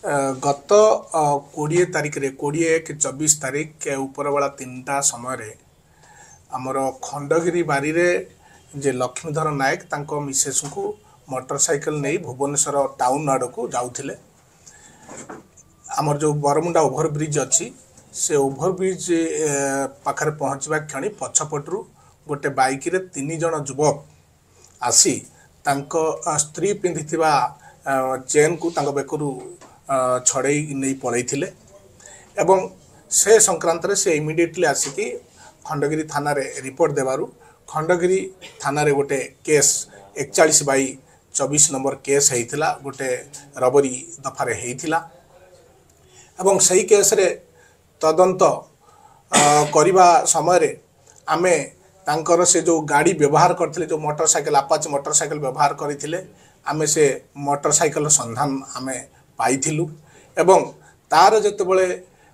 गत 20 तारिख 20/1/24 उपरबेला 3टा समय आमर खंडगिरी बारी रे जे लक्ष्मीधर नायक तांको मिसेस को मोटरसाइकिल नहीं भुवनेश्वर टाउन आड़ को जाऊले। आमर जो बरमुंडा ओभरब्रिज अच्छी से ओभरब्रिज पाखरे पहुँचवा क्षणी पछपटू गोटे बाइक रे 3 जन युवक आसी तांको स्त्री पिंधि चेन को तांको बेकरू छड़े नहीं पलई एवं से संक्रांत से इमिडिएटली आसिकी खंडगिरी थाना रे रिपोर्ट देवारु खंडगिरी थाना रे गोटे केस 41/24 नंबर केस होता गोटे रबरी दफारे होता एवं सही केस रे तदंत करने समय आमे तांकर से जो गाड़ी व्यवहार करते जो मोटरसाइकिल अपाची मोटरसाइकिल व्यवहार करते आमे से मोटरसाइकिल संधान आमे पाइथिलु एवं तार जेतेबेले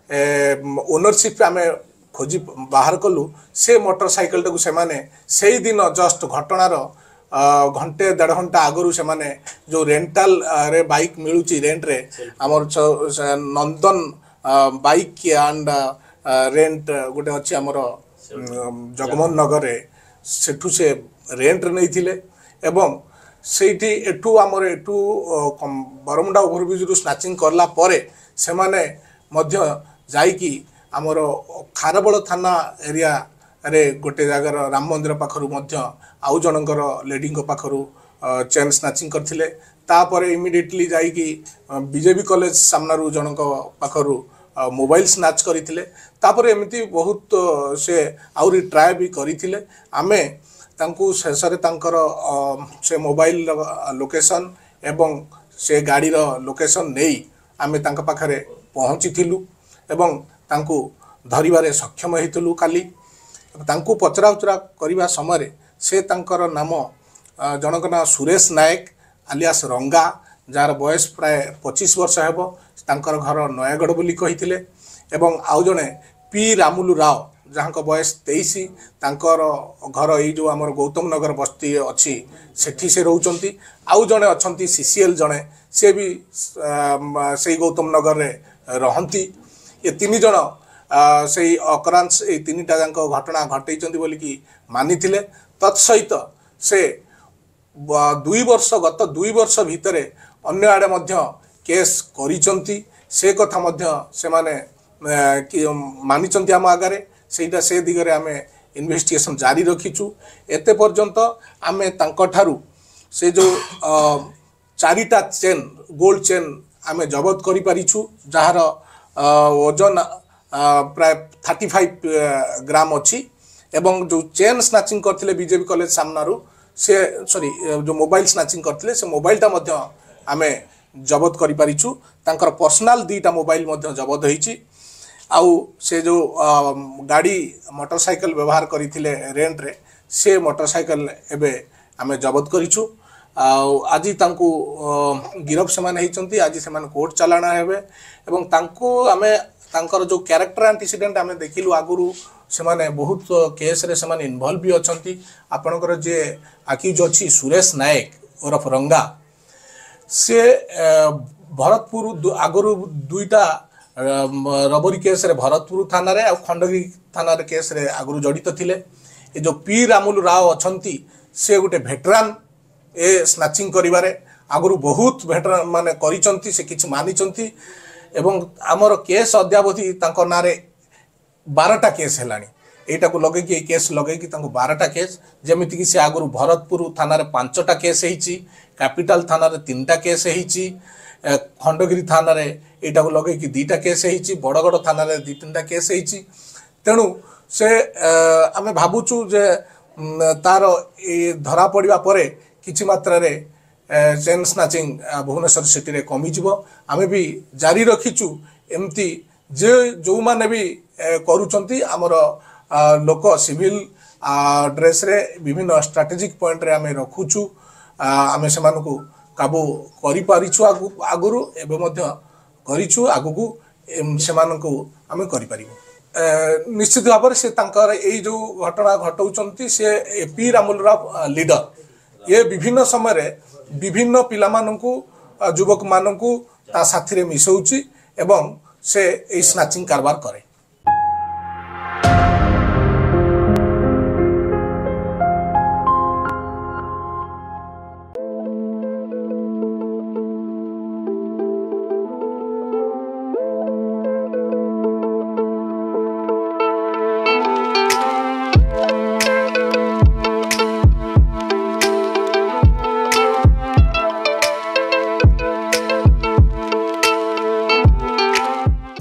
ओनरशिप आमे खोजी बाहर कलु से मोटरसाइकिल टाकू से माने से दिन जस्ट घटनार घंटे 1.5 घंटा आगरू से माने जो रेंटाल रे बाइक मिलुची रेंट रे हमर नंदन बाइक एंड रेंट गोटे अच्छी आमर जगमोहन नगर रे सेठू से रेंट नहीं थिले एवं सेठी एठू आमर एठू बरमुंडा ओभरब्रिज रु स्नाचिंग करला परे से माने मध्य जाईकी आमर खारबल थाना एरिया रे गोटे जगार राम मंदिर पाखरु मध्य आउ जनकर लेडी पाखरु चेन स्नाचिंग करथिले तापर इमिडिएटली जाईकी बीजेपी कॉलेज सामनारु जनक पाखरु मोबाइल स्नाच करथिले तापर एमिति बहुत से आउरी ट्राई भी करथिले आमे तांकु शेषरे तांकर से मोबाइल लोकेशन एवं से गाड़ी लोकेशन नहीं आमे तांका पाखरे पहुँची एवं तांकु धरिबारे सक्षम हेतुलु काली तांकु पचरा उचरा करबा समय से तांकर नाम जनक ना सुरेश नायक आलियास रंगा जार बयस प्राय 25 वर्ष हेबो तांकर घर नयागढ़ बोली कहिथिले एवं आउ जने पी रामुलु राव जहाँ को बयस 23 तांकर घर ये जो आमर गौतम नगर बस्ती अच्छी सेठी से रोचंती आउ जने अच्छी सीसीएल जने से भी से गौतम नगर रे रहंती ये 3 जन से अकरांश ये 3टा जाक घटना घटई बोली कि मानी तत्सहित से 2 वर्ष गत 2 वर्ष भितर अन्य आड़े मध्य केस करिसंती से कथा मध्य से माने मानिचंती आम आगे सेटा से दिगरे आमे इन्वेस्टिगेशन जारी रखीचु एते पर्यंत आमे तांकठारु से जो 4टा चेन गोल्ड चेन आमे जबत करि पारिछु जहार ओजन प्राय 35 ग्राम अच्छी एवं जो चेन स्नाचिंग करथिले बीजेपी कॉलेज सामनारु से सॉरी जो मोबाइल स्नाचिंग करथिले से मोबाइलटा मध्य आमे जबत करि पारिछु तांकर पर्सनल 2टा मोबाइल मध्य जबत होईची आउ से जो गाड़ी मोटरसाइकिल व्यवहार करथिले रेंट रे से मोटरसाइकिल एबे आमे जबत करिछु आज तांकु गिरफ से माने हेचंती आज से माने कोर्ट चालाना हेबे एवं तांकु आमे तांकर जो कैरेक्टर एंटीसीडेंट आमे देखिलु आगुरु से माने बहुत केस रे से माने इन्वॉल्व भी अछंती आपनकर जे अक्यूज अछि सुरेश नायक उर्फ रंगा से भरतपुर आगुरु 2टा रबरी केस रे भरतपुर थाना रे खंडगिरी थाना रे केस रे आगुरु जड़ित थिले ये जो पी रामुलु राव अछंती से गोटे भेटरान ए स्नाचिंग करिबारे आगुरु बहुत भेटरान माने करिसंती से किछ मानिसंती एवं आमर केस अद्यावधि तांको नारे 12टा केस हेलानी एटा को लगे कि केस लगे कि तांको 12टा केस जेमिति कि से आगुरु भरतपुर थाना रे 5टा केस हेची कैपिटल थाना रे 3टा केस हेची खंडगिरी थाना रे एटा को लगे कि 2टा केस हेची बड़गड़ थाना रे 2-3टा केस हेची तेणु से आमे भाबुचु जे तार धरा पड़िबा परे किछि मात्रा रे चेन स्नाचिंग भुवनेश्वर सिटी रे कमी जीवो आमे भी जारी रखीचु एमती जे जो माने भी करूचंती हमर लोक सिविल ड्रेस रे विभिन्न स्ट्रेटेजिक पॉइंट रे आमे रखुचु आमे से मानको काबू करि पारिछु आगुरु एबे मध्य करिछु आगुकू से मानको आमे करि पारिबो निश्चित भाव से तांकर एई जो घटना घटौचंती से पी रामुलु राव लीडर ये विभिन्न समय विभिन्न पिला युवक मानू ତା ସାଥିରେ ମିଶଉଛି ଏବଂ ସେ ଏଇ ସ୍ନାଚିଂ କାରବାର କରେ।